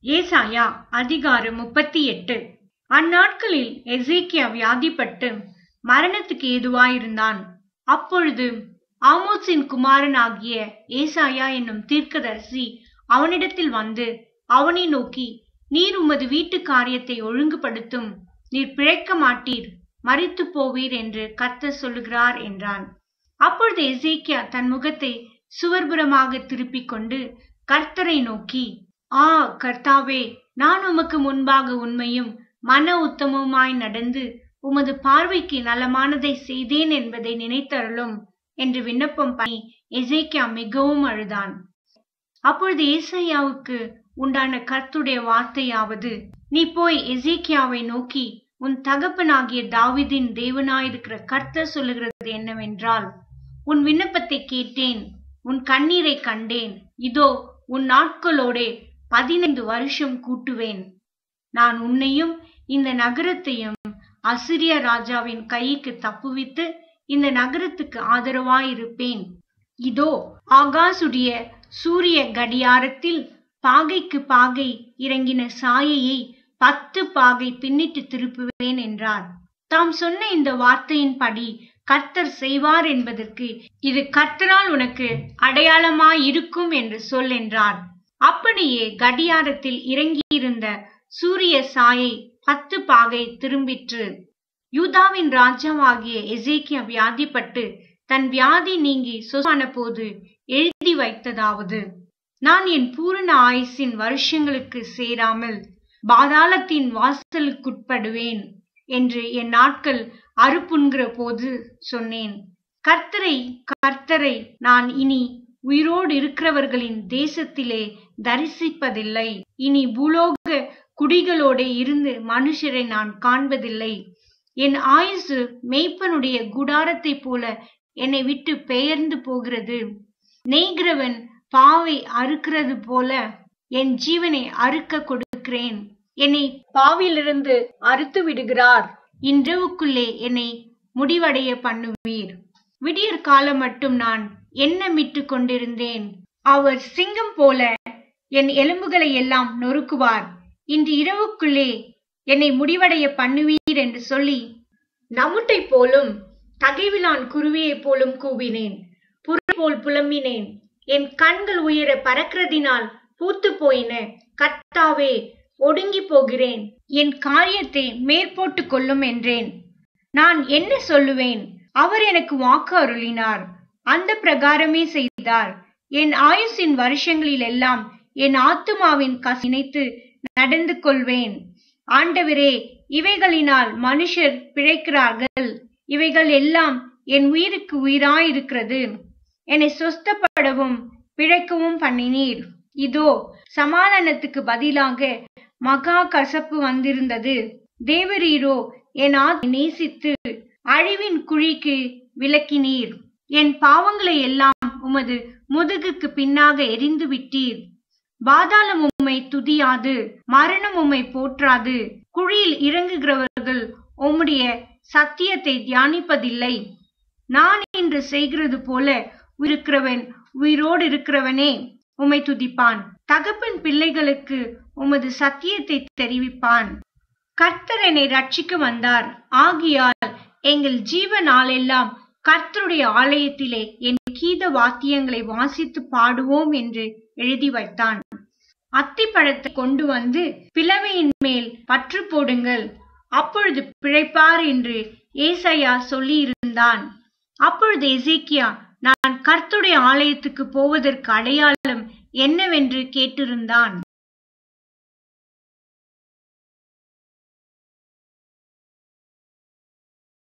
ஏசாயா அதிகாரம் 38. அந்நாட்களில் எசேக்கியா வியாதிப்பட்டு மரணத்துக்கு ஏதுவாயிருந்தான். அப்பொழுது ஆமோத்சின் குமாரனாகிய ஏசாயா என்னும் தீர்க்கதரிசி அவனிடத்தில் வந்து அவனை நோக்கி, நீர் உமது வீட்டு காரியத்தை ஒழுங்குபடுத்தும், நீர் பிழைக்க மாட்டீர், மரித்து போவீர் என்று கர்த்தர் சொல்லுகிறார் என்றான். அப்பொழுது எசேக்கியா தன் முகத்தை சுவர்புறமாக திருப்பிக் கொண்டு கர்த்தரை நோக்கி, ஆ கர்த்தாவே, நான் உமக்கு முன்பாக உண்மையும் மன உத்தமமாய் நடந்து உமது பார்வைக்கு நலமானதை செய்தேன் என்பதை நினைத்தருளும் என்று விண்ணப்பம் பண்ணி எசேக்கியா மிகவும் அழுதான். அப்பொழுது ஏசாயாவுக்கு உண்டான கர்த்தருடைய வார்த்தையாவது, நீ போய் எசேக்கியாவை நோக்கி, உன் தகப்பனாகிய தாவீதின் தேவனாயிருக்கிற கர்த்தர் சொல்லுகிறது என்னவென்றால், உன் விண்ணப்பத்தை கேட்டேன், உன் கண்ணீரை கண்டேன். இதோ உன் நாட்களோடே 15 வருஷம் கூட்டுவேன். நான் உன்னையும் இந்த நகரத்தையும் அசிரிய ராஜாவின் கைக்கு தப்புவித்து இந்த நகரத்துக்கு ஆதரவாயிருப்பேன். இதோ ஆகாசுடைய சூரிய கடியாரத்தில் பாகைக்கு பாகை இறங்கின சாயையை 10 பாகை பின்னிட்டு திருப்புவேன் என்றார். தாம் சொன்ன இந்த வார்த்தையின்படி கர்த்தர் செய்வார் என்பதற்கு இது கர்த்தரால் உனக்கு அடையாளமாயிருக்கும் என்று சொல் என்றார். அப்படியே கடியாரத்தில் இறங்கியிருந்த சூரிய சாயை 10 பாகை திரும்பிற்று. யூதாவின் ராஜாவாகிய எசேக்கியா வியாதிப்பட்டு தன் வியாதி நீங்கி சொஸ்தான போது எழுதி வைத்ததாவது, நான் என் பூரண ஆயுசின் வருஷங்களுக்கு சேராமல் பாதாளத்தின் வாசலுக்குட்படுவேன் என்று என் நாட்கள் அறுப்புண்கிற போது சொன்னேன். கர்த்தரை நான் இனி உயிரோடு இருக்கிறவர்களின் தேசத்திலே தரிசிப்பதில்லை. இனி பூலோக குடிகளோட இருந்து மனுஷரை நான் காண்பதில்லை. என் ஆயுசு மேய்ப்பனுடைய குடாரத்தை போல என்னை விட்டு பெயர்ந்து போகிறது. நெய்கிறவன் பாவை அறுக்கிறது போல என் ஜீவனை அறுக்க கொடுக்கிறேன். என்னை பாவிலிருந்து அறுத்து விடுகிறார். இன்றுக்குள்ளே என்னை முடிவடைய பண்ணுவீர். விடியற் காலம் மட்டும் நான் எண்ணமிட்டு கொண்டிருந்தேன். அவர் சிங்கம் போல என் எலும்புகளை எல்லாம் நொறுக்குவார். இன்று இரவுக்குள்ளே என்னை முடிவடைய பண்ணுவீர் என்று சொல்லி நமுட்டை போலும் தகைவிலான் குருவியை போலும் கூவினேன். புறல் போல் புலம்பினேன். என் கண்கள் உயர பறக்கிறதினால் பூத்து போயின. கர்த்தாவே, ஒடுங்கி போகிறேன், என் காரியத்தை மேற்போட்டு கொள்ளும் என்றேன். நான் என்ன சொல்லுவேன்? அவர் எனக்கு வாக்கு அருளினார், அந்த பிரகாரமே செய்தார். என் ஆயுசின் வருஷங்களில் எல்லாம் என் ஆத்துமாவின் நினைத்து நடந்து கொள்வேன். ஆண்டவரே, இவைகளினால் மனுஷர் பிழைக்கிறார்கள். இவைகள் எல்லாம் என் உயிருக்கு உயிராயிருக்கிறது. என்னை சொஸ்தப்படவும் பிழைக்கவும் பண்ணினீர். இதோ சமாதானத்துக்கு பதிலாக மகா கசப்பு வந்திருந்தது. தேவரீரோ என் நேசித்து அழிவின் குழிக்கு விலக்கினீர். என் பாவங்களை எல்லாம் உமது முதுகுக்கு பின்னாக எரிந்து விட்டீர். பாதாளம் உம்மை துதியாது, மரணம் உம்மை போற்றாது. குழியில் இறங்குகிறவர்கள் உம்முடைய சத்தியத்தை தியானிப்பதில்லை. நான் இன்று செய்கிறது போல உயிரோடு இருக்கிறவனே உம்மை துதிப்பான். தகப்பன் பிள்ளைகளுக்கு உமது சத்தியத்தை தெரிவிப்பான். கர்த்தர் என்னை ரட்சிக்க வந்தார். ஆகியால் எங்கள் ஜீவ நாளெல்லாம் கர்த்தருடைய ஆலயத்திலே என் கீத வாத்தியங்களை வாசித்து பாடுவோம் என்று எழுதி வைத்தான். அத்திப்பழத்தை கொண்டு வந்து பிளவையின் மேல் பற்று போடுங்கள், அப்பொழுது பிழைப்பார் என்று ஏசாயா சொல்லி இருந்தான். அப்பொழுது எசேக்கியா, நான் கர்த்தருடைய ஆலயத்துக்கு போவதற்கு அடையாளம் என்னவென்று கேட்டிருந்தான்.